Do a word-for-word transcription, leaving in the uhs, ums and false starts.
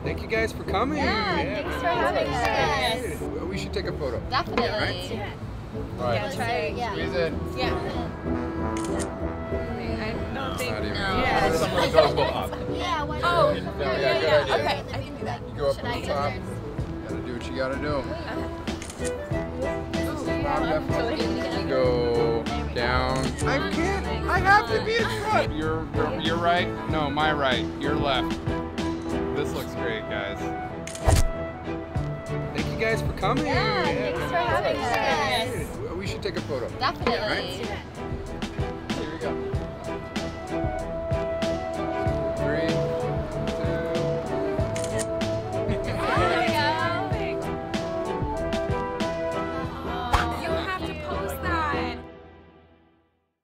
Thank you guys for coming. Yeah, yeah. thanks for having us. Yes. We should take a photo. Definitely. Right? Yeah. All right. Yeah, try it. Yeah. Squeeze it. Yeah. I don't think. Not even. No. Yeah. Someone does go up. Yeah. Why Oh, Yeah, yeah, yeah, yeah, good yeah. idea. Okay, I can do that. You go up Should on I the get top. there? Gotta do what you gotta do. Yeah. Go down. I can't. I have to be in front. You're, you're, you're right. No, my right. Your left. This looks great, guys. Thank you guys for coming. Yeah, thanks for having us. Yes. We should take a photo. Definitely. Right?